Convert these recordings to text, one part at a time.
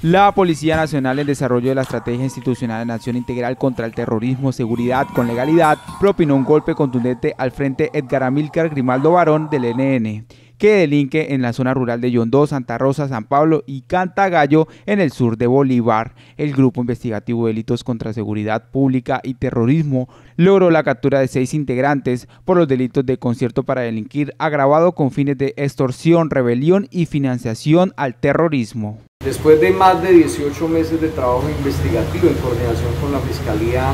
La Policía Nacional, en desarrollo de la Estrategia Institucional de Acción Integral contra el Terrorismo, Seguridad con Legalidad, propinó un golpe contundente al Frente Edgar Amílcar Grimaldo Barón del ELN, que delinque en la zona rural de Yondó, Santa Rosa, San Pablo y Cantagallo, en el sur de Bolívar. El Grupo Investigativo de Delitos contra Seguridad Pública y Terrorismo logró la captura de 6 integrantes por los delitos de concierto para delinquir agravado con fines de extorsión, rebelión y financiación al terrorismo. Después de más de 18 meses de trabajo investigativo en coordinación con la Fiscalía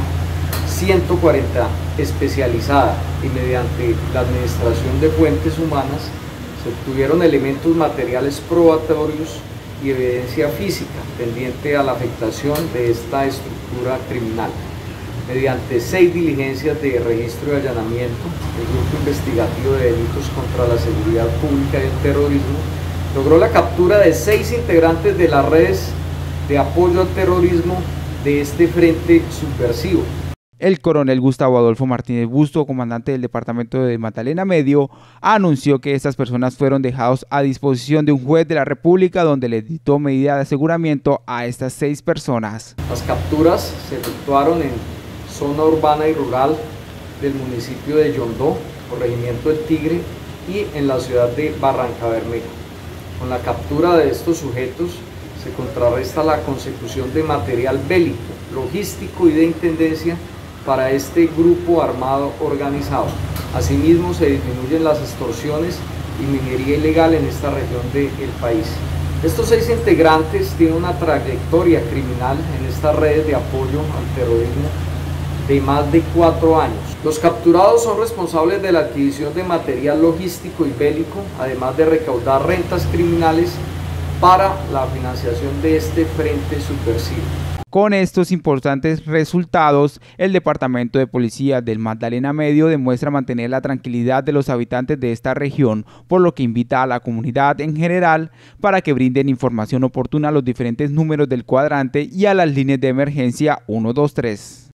140 especializada y mediante la Administración de Fuentes Humanas, se obtuvieron elementos materiales probatorios y evidencia física tendiente a la afectación de esta estructura criminal. Mediante 6 diligencias de registro y allanamiento, el Grupo Investigativo de Delitos contra la Seguridad Pública y el Terrorismo logró la captura de 6 integrantes de las redes de apoyo al terrorismo de este frente subversivo. El coronel Gustavo Adolfo Martínez Busto, comandante del departamento de Magdalena Medio, anunció que estas personas fueron dejados a disposición de un juez de la República, donde le dictó medida de aseguramiento a estas 6 personas. Las capturas se efectuaron en zona urbana y rural del municipio de Yondó, corregimiento del Tigre, y en la ciudad de Barrancabermeja. Con la captura de estos sujetos se contrarresta la consecución de material bélico, logístico y de intendencia para este grupo armado organizado. Asimismo, se disminuyen las extorsiones y minería ilegal en esta región del país. Estos 6 integrantes tienen una trayectoria criminal en estas redes de apoyo al terrorismo de más de 4 años. Los capturados son responsables de la adquisición de material logístico y bélico, además de recaudar rentas criminales para la financiación de este frente subversivo. Con estos importantes resultados, el Departamento de Policía del Magdalena Medio demuestra mantener la tranquilidad de los habitantes de esta región, por lo que invita a la comunidad en general para que brinden información oportuna a los diferentes números del cuadrante y a las líneas de emergencia 123.